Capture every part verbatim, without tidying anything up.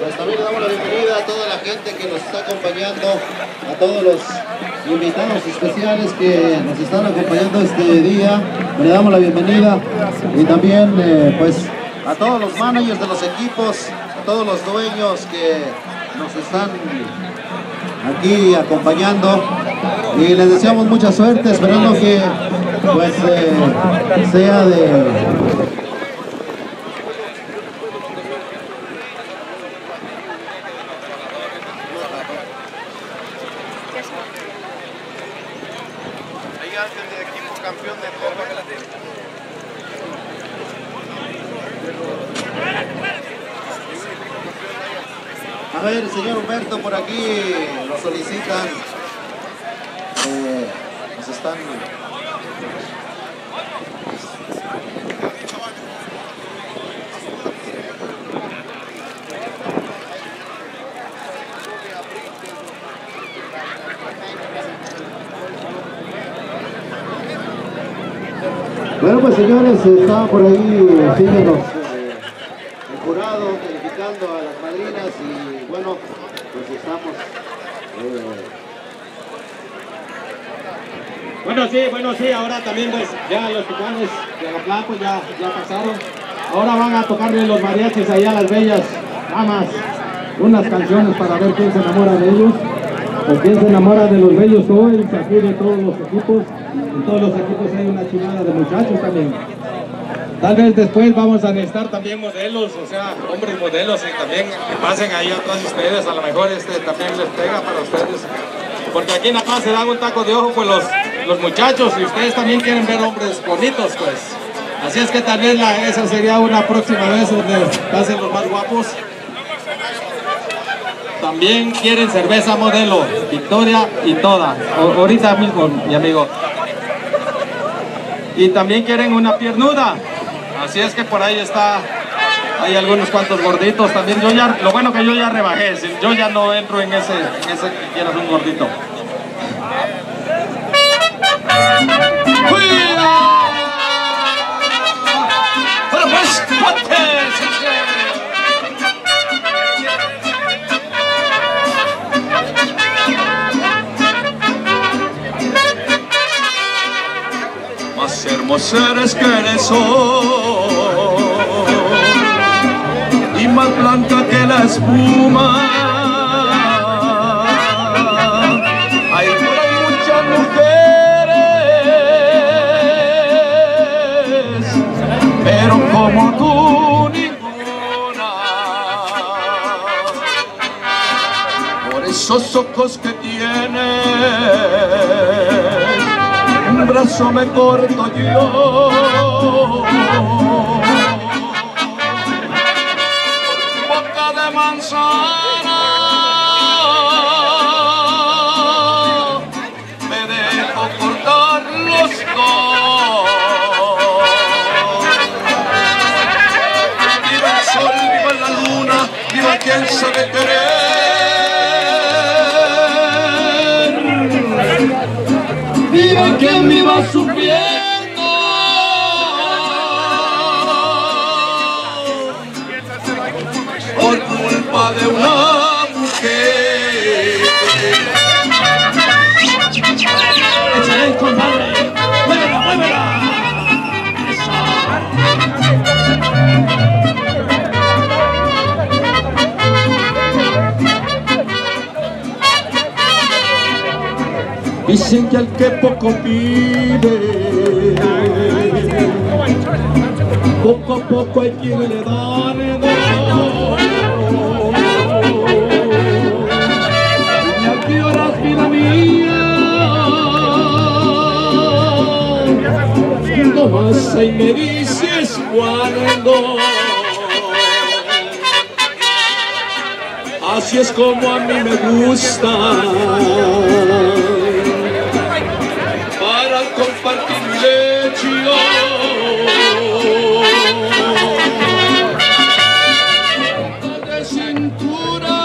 Pues también le damos la bienvenida a toda la gente que nos está acompañando, a todos los invitados especiales que nos están acompañando este día. Le damos la bienvenida y también eh, pues a todos los managers de los equipos, a todos los dueños que nos están aquí acompañando y les deseamos mucha suerte, esperando que pues eh, sea de... A ver, señor Humberto, por aquí lo solicitan, eh, nos están... Bueno, pues señores, está por ahí, síguenos, eh, el jurado calificando a las madrinas y bueno, pues estamos... Eh... Bueno, sí, bueno, sí, ahora también pues ya los tucanes de Agotlán pues ya, ya pasaron. Ahora van a tocarle los mariachis allá a las bellas damas unas canciones para ver quién se enamora de ellos o quién se enamora de los bellos hoy, aquí de todos los equipos. En todos los equipos hay una chulada de muchachos también. Tal vez después vamos a necesitar también modelos, o sea, hombres modelos, y también que pasen ahí atrás de ustedes, a lo mejor este también les pega para ustedes. Porque aquí nada más se dan un taco de ojo pues los, los muchachos, y ustedes también quieren ver hombres bonitos pues. Así es que tal vez la, esa sería una próxima vez donde pasen los más guapos. También quieren cerveza modelo, Victoria y toda, o, ahorita mismo mi amigo. Y también quieren una piernuda, así es que por ahí está, hay algunos cuantos gorditos también. Yo ya, lo bueno que yo ya rebajé, yo ya no entro en ese, en ese que quieras un gordito. Bueno pues, más hermosa eres que eres hoy y más blanca que la espuma. Hay muchas mujeres, pero como tú ninguna. Por esos ojos que tienes, un brazo me corto yo, boca de manzana, me dejo cortar los dos. Viva el sol, viva la luna, viva quien sabe querer. Viva quien viva sufriendo, por culpa de una mujer. Échale, compadre, muévela, muévela. Dicen que al que poco pide, poco a poco hay quien le da, le da. ¿Y a qué horas, vida mía? No más ahí me dices cuándo. Así es como a mí me gusta, para compartir mi lecho. De cintura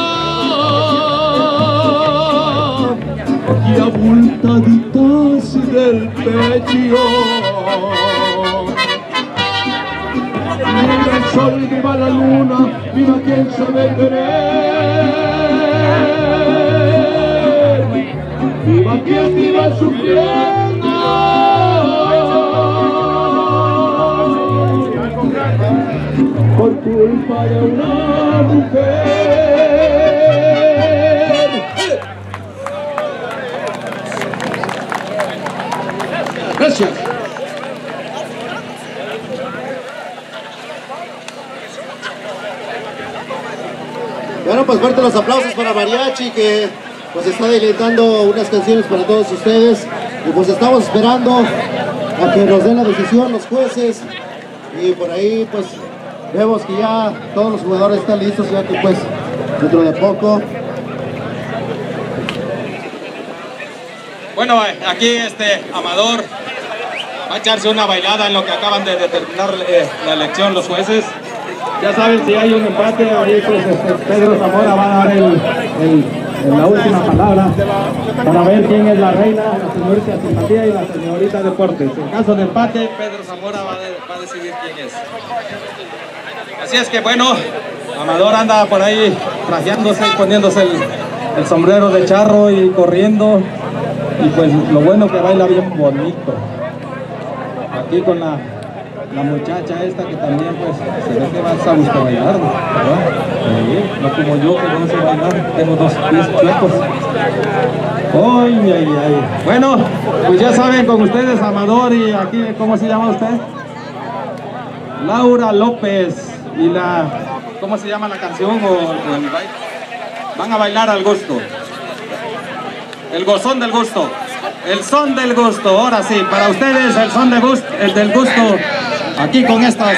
y abultaditas del pecho. El sol y viva la luna, viva quien sabe querer, viva quien viva sufriendo por culpa de una mujer. Gracias. Bueno, pues fuertes los aplausos para Mariachi, que pues está deleitando unas canciones para todos ustedes. Y pues estamos esperando a que nos den la decisión los jueces. Y por ahí pues vemos que ya todos los jugadores están listos, ya que pues dentro de poco. Bueno, aquí este Amador va a echarse una bailada en lo que acaban de determinar eh, la elección los jueces. Ya saben, si hay un empate, ahí pues este, Pedro Zamora va a dar el, el, el, la última palabra para ver quién es la reina, la señorita Simpatía y la señorita Deportes. En caso de empate, Pedro Zamora va, de, va a decidir quién es. Así es que bueno, Amador anda por ahí trajeándose y poniéndose el, el sombrero de charro y corriendo. Y pues lo bueno que baila bien bonito. Aquí con la... La muchacha esta que también pues se ve que va a gusto bailar, ¿verdad? Sí, no como yo que no sé bailar, tengo dos pies chuecos. Ay, ay, ay. Bueno, pues ya saben con ustedes Amador y aquí, ¿cómo se llama usted? Laura López. Y la, ¿cómo se llama la canción o, o el baile? Van a bailar al gusto. El gozón del gusto. El son del gusto. Ahora sí, para ustedes el son de gusto, el del gusto. Aquí con estas.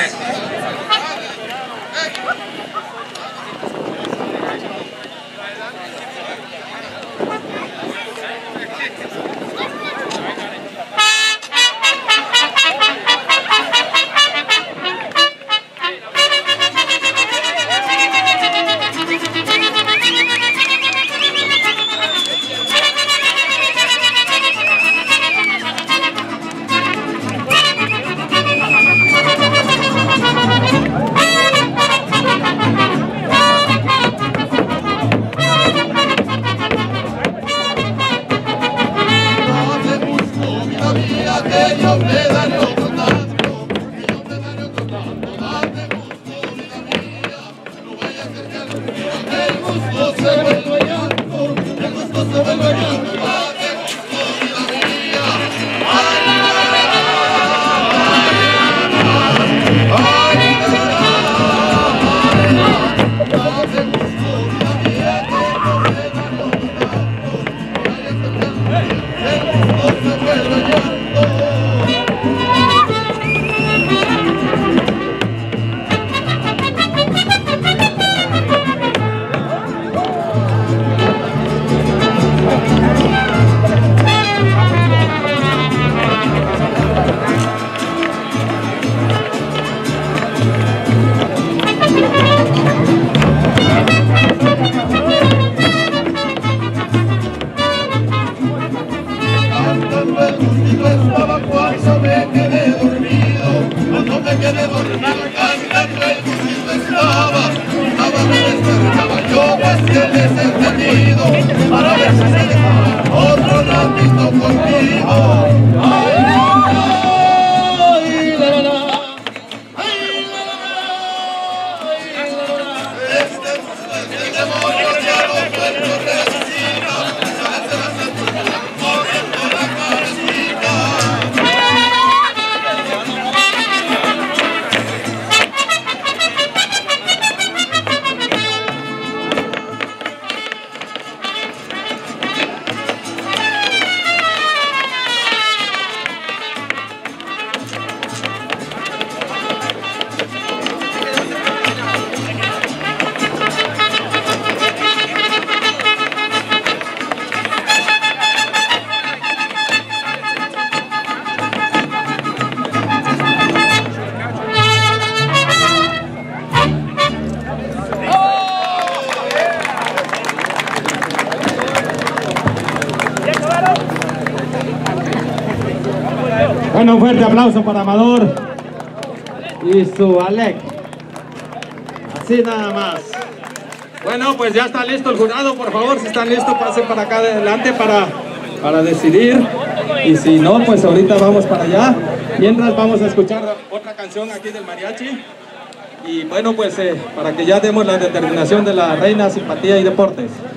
Bueno, un fuerte aplauso para Amador y su Alec. Así nada más. Bueno, pues ya está listo el jurado, por favor, si están listos, pasen para acá adelante para, para decidir. Y si no, pues ahorita vamos para allá. Mientras vamos a escuchar otra canción aquí del mariachi. Y bueno, pues eh, para que ya demos la determinación de la reina Simpatía y Deportes.